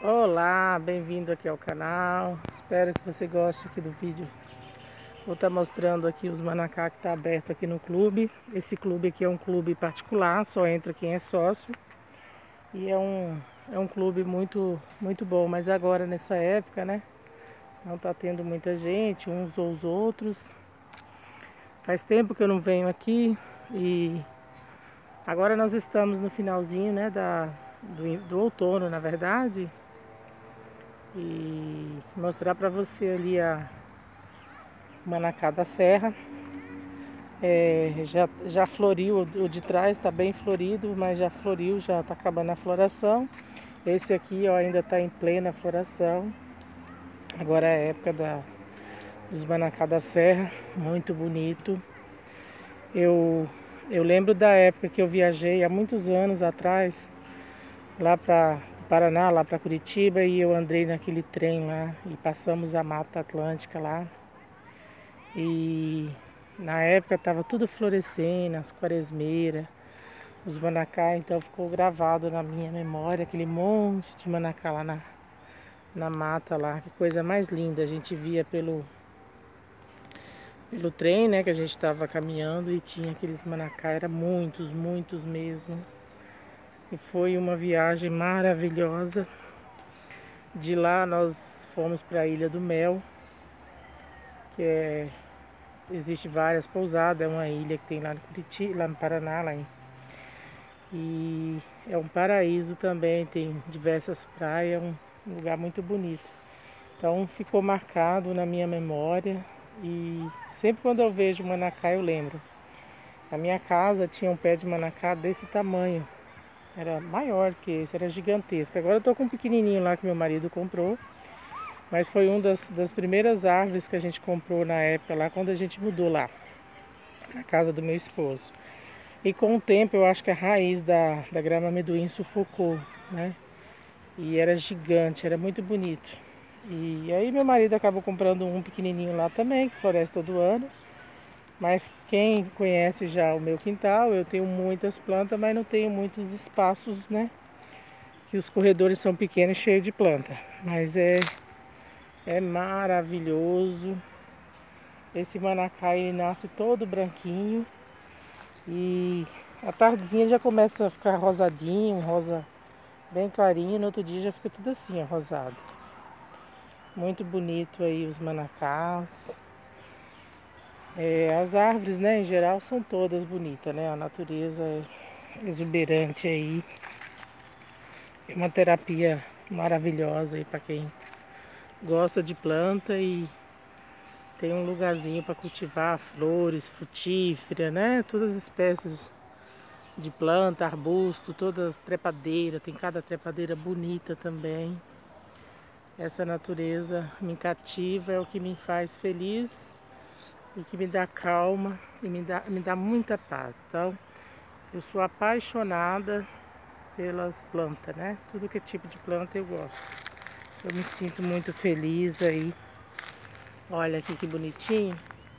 Olá, bem-vindo aqui ao canal. Espero que você goste aqui do vídeo. Vou estar mostrando aqui os manacá que está aberto aqui no clube. Esse clube aqui é um clube particular, só entra quem é sócio. E é um clube muito bom, mas agora nessa época, né? Não está tendo muita gente, uns ou os outros. Faz tempo que eu não venho aqui e agora nós estamos no finalzinho, né, do outono, na verdade. E mostrar para você ali a manacá da serra. Já floriu, o de trás está bem florido, mas já floriu, já está acabando a floração. Esse aqui, ó, ainda está em plena floração. Agora é a época dos manacá da serra, muito bonito. Eu lembro da época que eu viajei há muitos anos atrás, lá para Paraná, lá para Curitiba, e eu andei naquele trem lá e passamos a Mata Atlântica lá. E na época estava tudo florescendo, as quaresmeiras, os manacá, então ficou gravado na minha memória aquele monte de manacá lá na mata lá, que coisa mais linda. A gente via pelo trem, né, que a gente estava caminhando e tinha aqueles manacá, era muitos mesmo. E foi uma viagem maravilhosa. De lá nós fomos para a Ilha do Mel, existe várias pousadas, é uma ilha que tem lá no Curitiba, lá no Paraná, e é um paraíso também, tem diversas praias, um lugar muito bonito. Então ficou marcado na minha memória e sempre quando eu vejo manacá eu lembro. A minha casa tinha um pé de manacá desse tamanho, era maior que esse, era gigantesco. Agora eu tô com um pequenininho lá que meu marido comprou. Mas foi uma das primeiras árvores que a gente comprou na época lá, quando a gente mudou lá, na casa do meu esposo. E com o tempo eu acho que a raiz da grama amendoim sufocou, né? E era gigante, era muito bonito. E aí meu marido acabou comprando um pequenininho lá também, que floresce todo ano. Mas quem conhece já o meu quintal, eu tenho muitas plantas, mas não tenho muitos espaços, né? Que os corredores são pequenos, cheios de planta. Mas é maravilhoso. Esse manacá ele nasce todo branquinho e à tardezinha já começa a ficar rosadinho, rosa bem clarinho. No outro dia já fica tudo assim, ó, rosado. Muito bonito aí os manacás. As árvores, né, em geral são todas bonitas, né? A natureza é exuberante aí. É uma terapia maravilhosa aí para quem gosta de planta e tem um lugarzinho para cultivar flores, frutíferas, né? Todas as espécies de planta, arbusto, todas trepadeira, tem cada trepadeira bonita também. Essa natureza me cativa, é o que me faz feliz e que me dá calma e me dá muita paz. Então, eu sou apaixonada pelas plantas, né? Tudo que é tipo de planta eu gosto. Eu me sinto muito feliz aí. Olha aqui que bonitinho.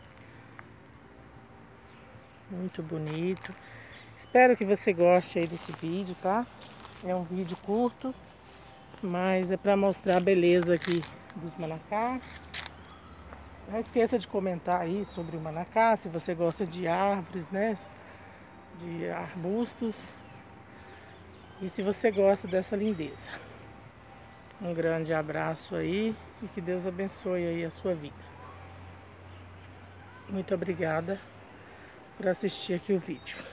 Muito bonito. Espero que você goste aí desse vídeo, tá? É um vídeo curto, mas é para mostrar a beleza aqui dos manacá. Não esqueça de comentar aí sobre o manacá, se você gosta de árvores, né? De arbustos. E se você gosta dessa lindeza. Um grande abraço aí e que Deus abençoe aí a sua vida. Muito obrigada por assistir aqui o vídeo.